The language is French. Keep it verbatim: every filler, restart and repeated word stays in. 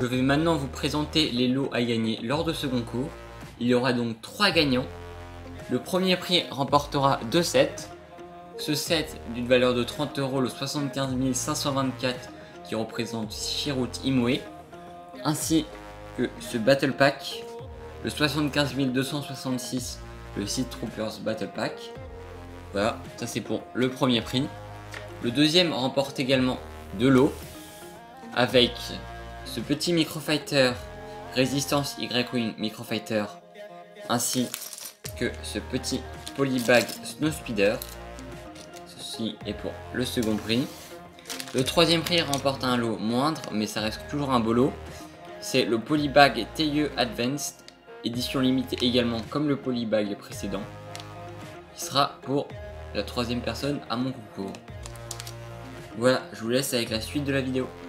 Je vais maintenant vous présenter les lots à gagner lors de ce concours. Il y aura donc trois gagnants. Le premier prix remportera deux sets. Ce set d'une valeur de trente euros, le soixante-quinze mille cinq cent vingt-quatre qui représente Shirut Imoe, ainsi que ce Battle Pack, le soixante-quinze mille deux cent soixante-six, le Sith Troopers Battle Pack. Voilà, ça c'est pour le premier prix. Le deuxième remporte également deux lots, avec ce petit Microfighter Résistance Y-Wing Microfighter, ainsi que ce petit Polybag Snowspeeder. Ceci est pour le second prix. Le troisième prix remporte un lot moindre, mais ça reste toujours un beau lot. C'est le Polybag T I E Advanced, édition limitée également comme le Polybag précédent, qui sera pour la troisième personne à mon concours. Voilà, je vous laisse avec la suite de la vidéo.